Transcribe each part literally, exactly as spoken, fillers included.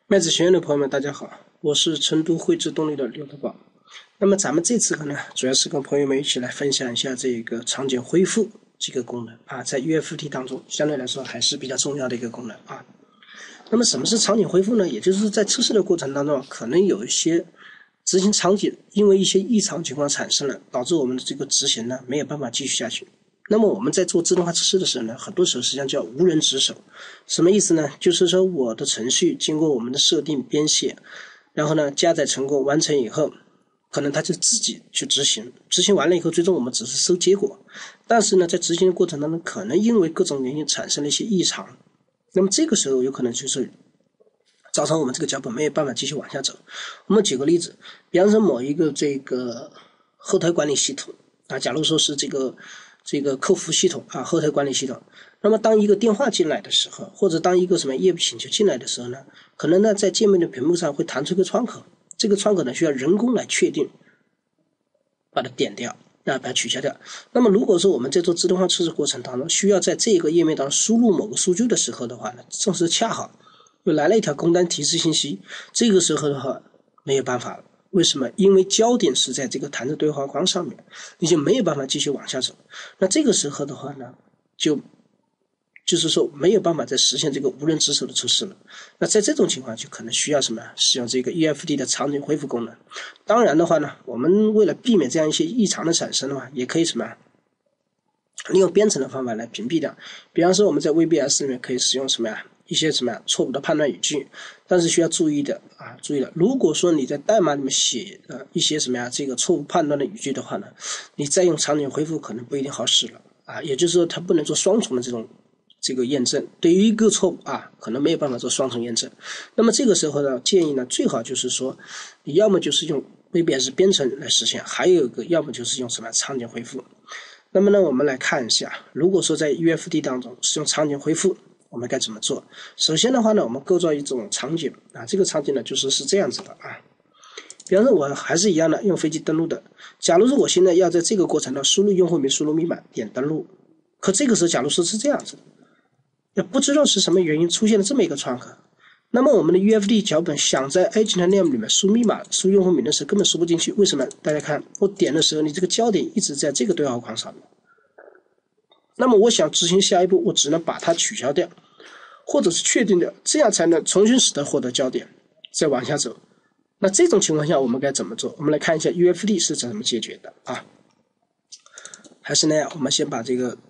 麦子学院的朋友们，大家好，我是成都汇智动力的刘德宝。那么咱们这次课呢，主要是跟朋友们一起来分享一下这个场景恢复这个功能啊，在 U F T 当中相对来说还是比较重要的一个功能啊。那么什么是场景恢复呢？也就是在测试的过程当中，可能有一些执行场景因为一些异常情况产生了，导致我们的这个执行呢没有办法继续下去。那么我们在做自动化测试的时候呢，很多时候实际上叫无人值守。什么意思呢？就是说我的程序经过我们的设定编写，然后呢加载成功完成以后，可能它就自己去执行，执行完了以后最终我们只是收结果。但是呢在执行的过程当中，可能因为各种原因产生了一些异常，那么这个时候有可能就是造成我们这个脚本没有办法继续往下走。我们举个例子，比方说某一个这个后台管理系统啊，假如说是这个这个客服系统啊，后台管理系统，那么当一个电话进来的时候，或者当一个什么业务请求进来的时候呢，可能呢在界面的屏幕上会弹出一个窗口，这个窗口呢需要人工来确定，把它点掉啊，把它取消掉。那么如果说我们在做自动化测试过程当中，需要在这个页面当中输入某个数据的时候的话呢，正是恰好又来了一条工单提示信息，这个时候的话没有办法了。为什么？因为焦点是在这个弹出对话框上面，你就没有办法继续往下走。那这个时候的话呢，就就是说没有办法再实现这个无人值守的测试了。那在这种情况就可能需要什么？使用这个 U F T 的场景恢复功能。当然的话呢，我们为了避免这样一些异常的产生的话，也可以什么？利用编程的方法来屏蔽掉。比方说我们在 V B S 里面可以使用什么呀？一些什么呀错误的判断语句，但是需要注意的啊，注意的，如果说你在代码里面写呃一些什么呀这个错误判断的语句的话呢，你再用场景恢复可能不一定好使了啊，也就是说它不能做双重的这种这个验证，对于一个错误啊可能没有办法做双重验证。那么这个时候呢，建议呢最好就是说你要么就是用 V B S 编程来实现，还有一个要么就是用什么场景恢复。那么呢我们来看一下，如果说在 U F T 当中使用场景恢复，我们该怎么做？首先的话呢，我们构造一种场景啊，这个场景呢就是是这样子的啊。比方说我还是一样的用飞机登录的，假如说我现在要在这个过程中输入用户名、输入密码、点登录，可这个时候假如说是这样子的，也不知道是什么原因出现了这么一个窗口，那么我们的 U F T 脚本想在 agent name 里面输密码、输用户名的时候根本输不进去。为什么？大家看我点的时候，你这个焦点一直在这个对话框上面。那么我想执行下一步，我只能把它取消掉，或者是确定掉，这样才能重新使得获得焦点，再往下走。那这种情况下我们该怎么做？我们来看一下 U F T 是怎么解决的啊。还是那样，我们先把这个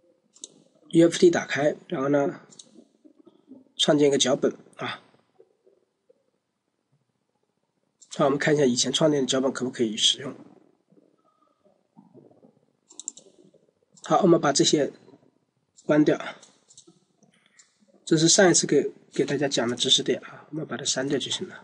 U F T 打开，然后呢创建一个脚本啊。好，我们看一下以前创建的脚本可不可以使用。好，我们把这些关掉，这是上一次给给大家讲的知识点啊，我们把它删掉就行了。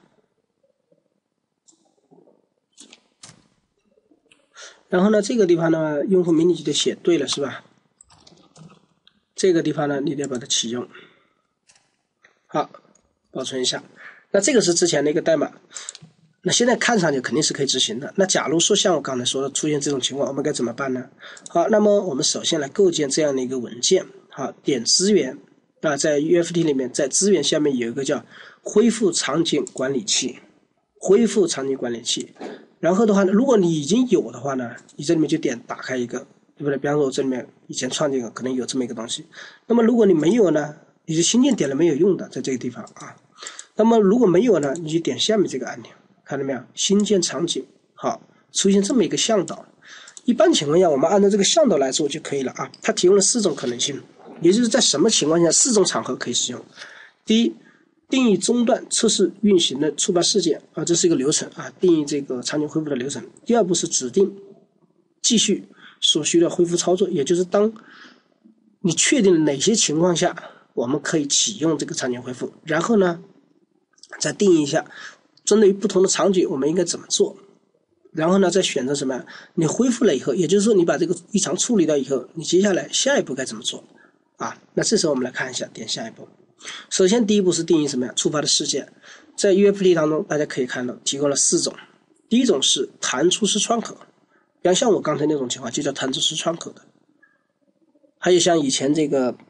然后呢，这个地方呢，用户名你就得写对了，是吧？这个地方呢，你得把它启用。好，保存一下。那这个是之前的一个代码。那现在看上去肯定是可以执行的。那假如说像我刚才说的出现这种情况，我们该怎么办呢？好，那么我们首先来构建这样的一个文件。好，点资源啊，在 U F T 里面，在资源下面有一个叫恢复场景管理器，恢复场景管理器。然后的话呢，如果你已经有的话呢，你这里面就点打开一个，对不对？比方说我这里面以前创建的可能有这么一个东西。那么如果你没有呢，你就新建点了没有用的，在这个地方啊。那么如果没有呢，你就点下面这个按钮。看到没有？新建场景，好，出现这么一个向导。一般情况下，我们按照这个向导来做就可以了啊。它提供了四种可能性，也就是在什么情况下四种场合可以使用。第一，定义中断测试运行的触发事件啊，这是一个流程啊，定义这个场景恢复的流程。第二步是指定继续所需的恢复操作，也就是当你确定哪些情况下我们可以启用这个场景恢复，然后呢，再定义一下。针对于不同的场景我们应该怎么做，然后呢再选择什么，你恢复了以后，也就是说你把这个异常处理掉以后，你接下来下一步该怎么做啊？那这时候我们来看一下，点下一步。首先第一步是定义什么呀？触发的事件。在 U F T 当中大家可以看到提供了四种。第一种是弹出式窗口，比方像我刚才那种情况就叫弹出式窗口的。还有像以前这个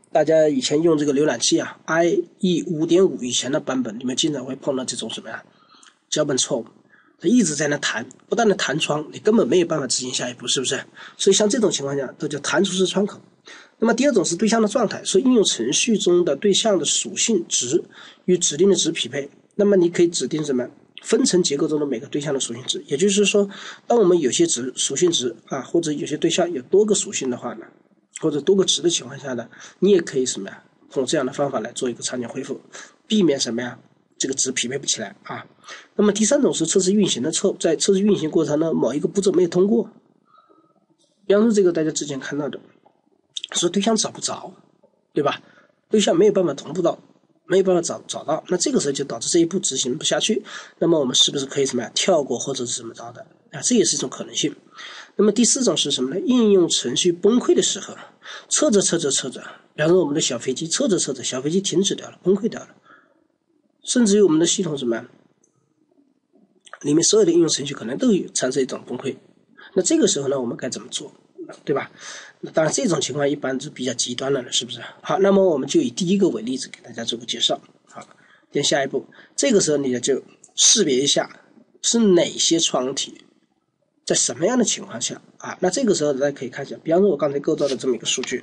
大家以前用这个浏览器啊 I E 五点五 以前的版本，你们经常会碰到这种什么呀脚本错误，它一直在那弹，不断的弹窗，你根本没有办法执行下一步，是不是？所以像这种情况下都叫弹出式窗口。那么第二种是对象的状态，说应用程序中的对象的属性值与指定的值匹配。那么你可以指定什么分层结构中的每个对象的属性值，也就是说当我们有些值属性值啊，或者有些对象有多个属性的话呢，或者多个值的情况下呢，你也可以什么呀通过这样的方法来做一个场景恢复，避免什么呀这个值匹配不起来啊。那么第三种是测试运行的错误，在测试运行过程呢某一个步骤没有通过，比方说这个大家之前看到的说对象找不着，对吧？对象没有办法同步到，没有办法找找到，那这个时候就导致这一步执行不下去。那么我们是不是可以什么呀跳过或者是怎么着的啊？这也是一种可能性。那么第四种是什么呢？应用程序崩溃的时候，测着测着测着，比方说我们的小飞机测着测着，小飞机停止掉了，崩溃掉了，甚至于我们的系统什么呀，里面所有的应用程序可能都有产生一种崩溃。那这个时候呢，我们该怎么做？对吧？那当然这种情况一般是比较极端了，是不是？好，那么我们就以第一个为例子给大家做个介绍。好，点下一步，这个时候你就识别一下是哪些窗体在什么样的情况下啊？那这个时候大家可以看一下，比方说我刚才构造的这么一个数据，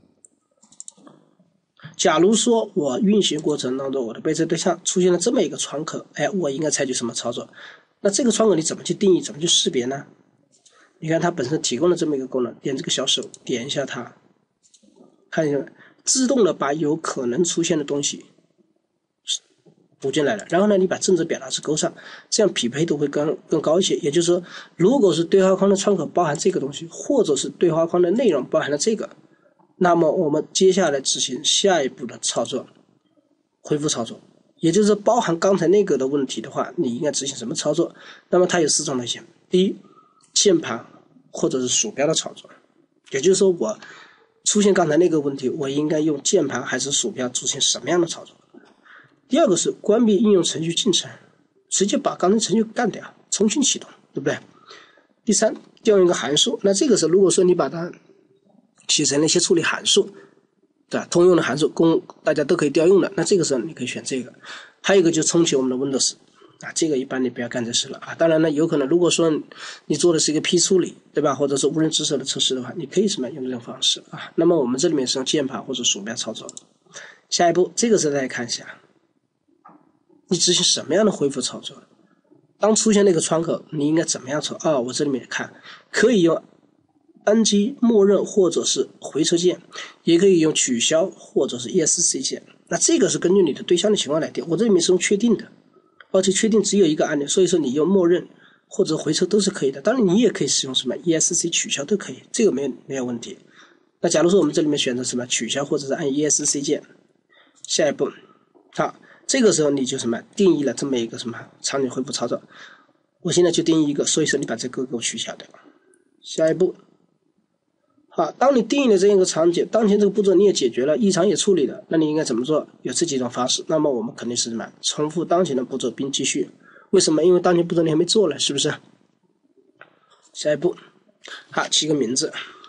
假如说我运行过程当中我的被测对象出现了这么一个窗口，哎，我应该采取什么操作？那这个窗口你怎么去定义，怎么去识别呢？你看它本身提供了这么一个功能，点这个小手，点一下它，看一下，自动的把有可能出现的东西补进来了。然后呢，你把正则表达式勾上，这样匹配度会更更高一些。也就是说，如果是对话框的窗口包含这个东西，或者是对话框的内容包含了这个，那么我们接下来执行下一步的操作，恢复操作。也就是说，包含刚才那个的问题的话，你应该执行什么操作？那么它有四种类型：第一，键盘或者是鼠标的操作，也就是说我出现刚才那个问题，我应该用键盘还是鼠标执行什么样的操作。第二个是关闭应用程序进程，直接把刚才程序干掉，重新启动，对不对？第三，调用一个函数，那这个时候如果说你把它写成了一些处理函数，对吧？通用的函数供大家都可以调用的，那这个时候你可以选这个。还有一个就重启我们的 Windows啊，这个一般你不要干这事了啊。当然呢，有可能如果说你做的是一个批处理，对吧？或者是无人值守的测试的话，你可以什么用这种方式啊。那么我们这里面是用键盘或者鼠标操作。下一步，这个时候大家看一下，你执行什么样的恢复操作？当出现那个窗口，你应该怎么样做？啊、哦，我这里面看可以用单击默认或者是回车键，也可以用取消或者是 E S C 键。那这个是根据你的对象的情况来定，我这里面是用确定的。而且确定只有一个按钮，所以说你用默认或者回车都是可以的。当然你也可以使用什么 E S C 取消都可以，这个没有没有问题。那假如说我们这里面选择什么取消或者是按 E S C 键，下一步，好，这个时候你就什么定义了这么一个什么场景恢复操作。我现在就定义一个，所以说你把这个给我取消掉。下一步，好，当你定义了这样一个场景，当前这个步骤你也解决了，异常也处理了，那你应该怎么做？有这几种方式。那么我们肯定是什么？重复当前的步骤并继续。为什么？因为当前步骤你还没做了，是不是？下一步，好，起个名字，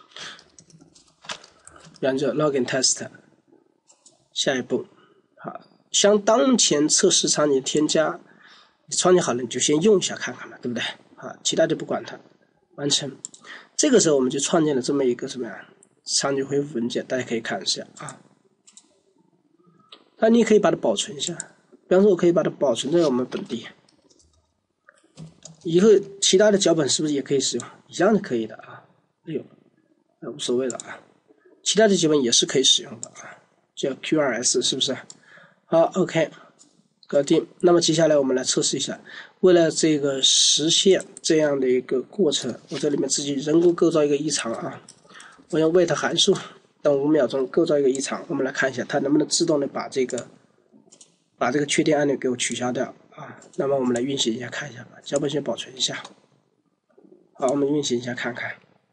然后就 login test。下一步，好，向当前测试场景添加，场景好了你就先用一下看看嘛，对不对？好，其他就不管它，完成。这个时候我们就创建了这么一个什么呀场景恢复文件，大家可以看一下啊。那你也可以把它保存一下，比方说我可以把它保存在我们本地，以后其他的脚本是不是也可以使用？一样的可以的啊。哎呦，那无所谓了啊。其他的脚本也是可以使用的啊，叫 Q R S 是不是？好 ，OK， 搞定。那么接下来我们来测试一下。为了这个实现这样的一个过程，我这里面自己人工构造一个异常啊，我用 wait 函数等五秒钟构造一个异常，我们来看一下它能不能自动的把这个把这个确定按钮给我取消掉啊。那么我们来运行一下看一下吧，脚本先保存一下。好，我们运行一下看看。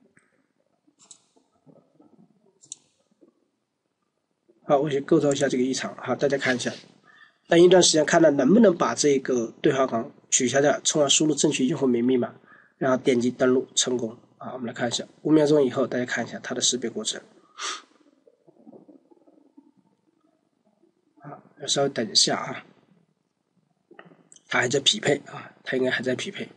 好，我先构造一下这个异常，好，大家看一下。等一段时间看看能不能把这个对话框取消掉，从而输入正确用户名密码，然后点击登录成功啊。我们来看一下，五秒钟以后，大家看一下它的识别过程。 稍微等一下啊，它还在匹配啊，它应该还在匹配。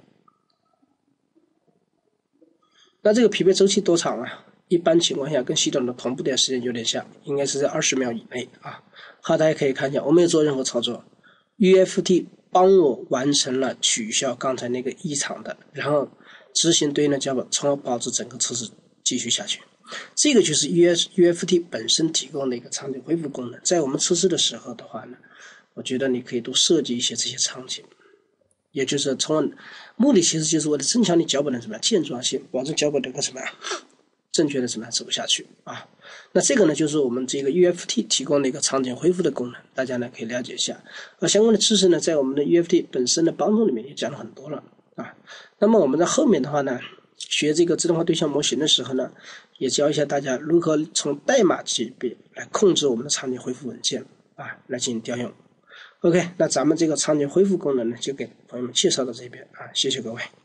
那这个匹配周期多长啊？一般情况下跟系统的同步点时间有点像，应该是在二十秒以内啊。好，大家可以看一下，我没有做任何操作 ，U F T 帮我完成了取消刚才那个异常的，然后执行对应的脚本，从而保持整个测试继续下去。这个就是 U F T 本身提供的一个场景恢复功能。在我们测试的时候的话呢，我觉得你可以多设计一些这些场景，也就是从目的其实就是为了增强你脚本的什么健壮性，保证脚本能够什么正确的什么走下去啊。那这个呢，就是我们这个 U F T 提供的一个场景恢复的功能，大家呢可以了解一下。而相关的知识呢，在我们的 U F T 本身的帮助里面也讲了很多了啊。那么我们在后面的话呢，学这个自动化对象模型的时候呢，也教一下大家如何从代码级别来控制我们的场景恢复文件啊，来进行调用。OK， 那咱们这个场景恢复功能呢，就给朋友们介绍到这边啊，谢谢各位。